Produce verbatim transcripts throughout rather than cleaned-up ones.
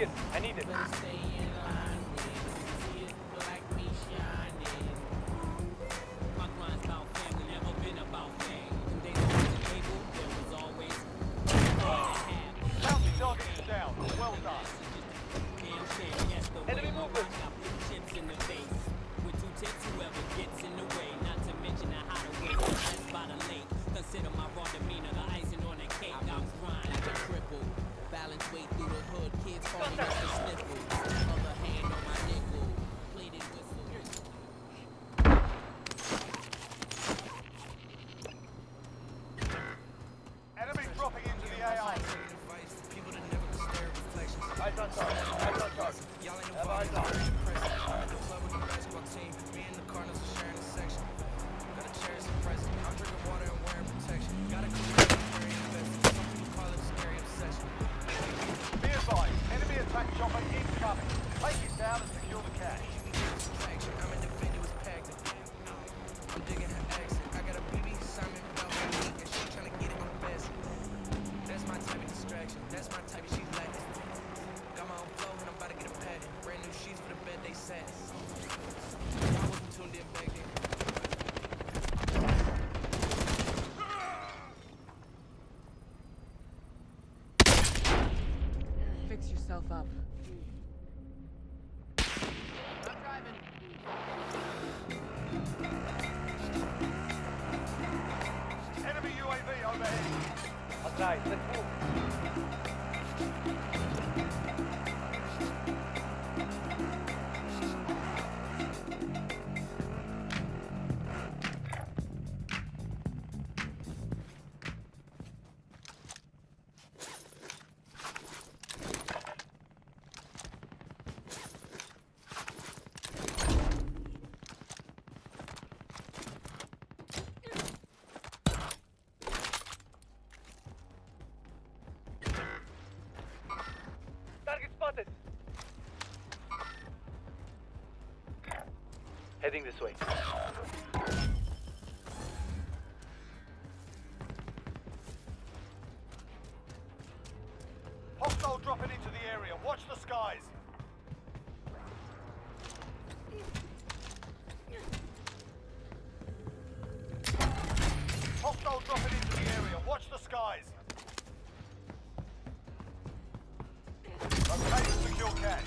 Here, I need it. Better stay in line with it. See it like me shining. My grind's about family, never been about fame. Them days on the table, there was always Bounty target is down. Well done. damn shame. Yes, the Enemy way my movement. rock got put chips in the face. With two tips, whoever gets in the way. Not to mention the hideaway, that's by the lake. Consider my raw demeanor, the icing on the cake. I'm grind like a cripple. Balance way through the hood, kids calling us the sniffles. Other hand on my nickel, plated whistle. Enemy dropping into the A I. Eyes on target. Eyes on target. Have eyes on. Be advised, enemy attack chopper incoming. Take it down and secure the cache. Fix yourself up. I'm driving. Enemy U A V overhead. Okay, let's move. Target spotted. Heading this way. Hostile dropping into the area. Watch the skies. Hostile dropping into the area. Watch the skies. Okay, secure cache.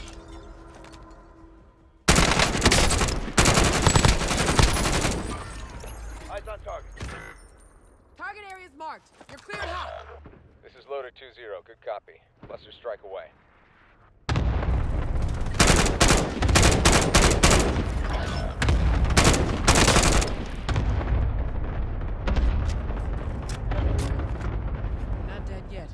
Eyes on target. Target area is marked. You're cleared hot. This is Loader two zero. Good copy. Cluster strike away. Not dead yet.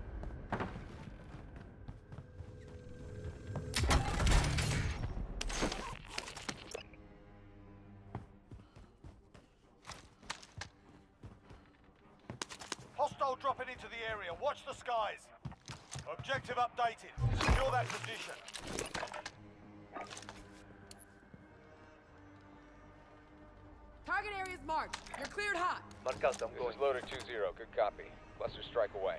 Hostile dropping into the area. Watch the skies. Objective updated. Secure that position. Target area is marked. You're cleared hot. Mark out, I'm This is Loader two zero. Good copy. Cluster strike away.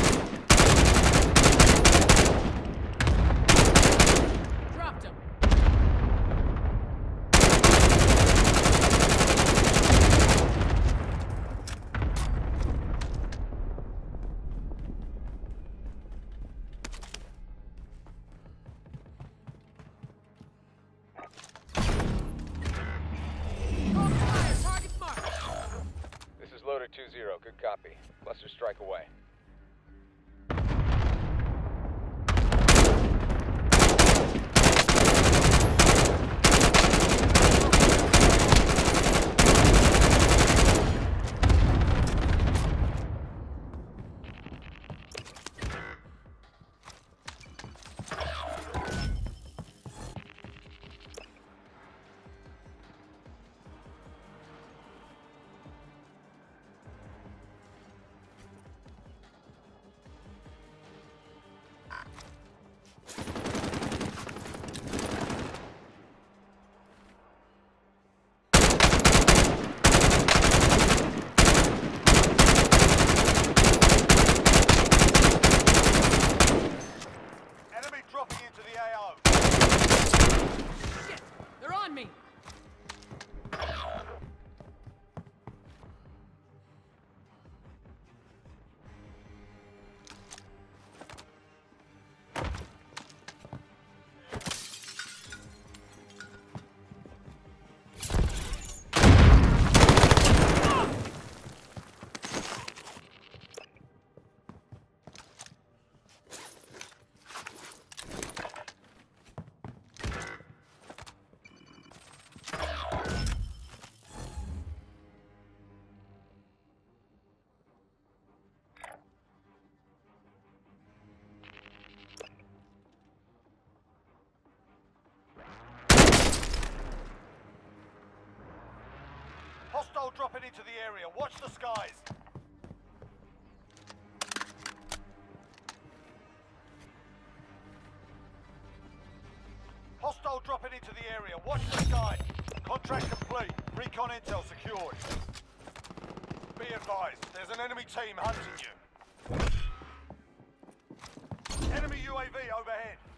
Dropped him. Target's marked. This is Loader two zero. Good copy. Cluster strike away. Hostile dropping into the area. Watch the skies. Hostile dropping into the area. Watch the sky. Contract complete. Recon intel secured. Be advised, there's an enemy team hunting you. Enemy U A V overhead.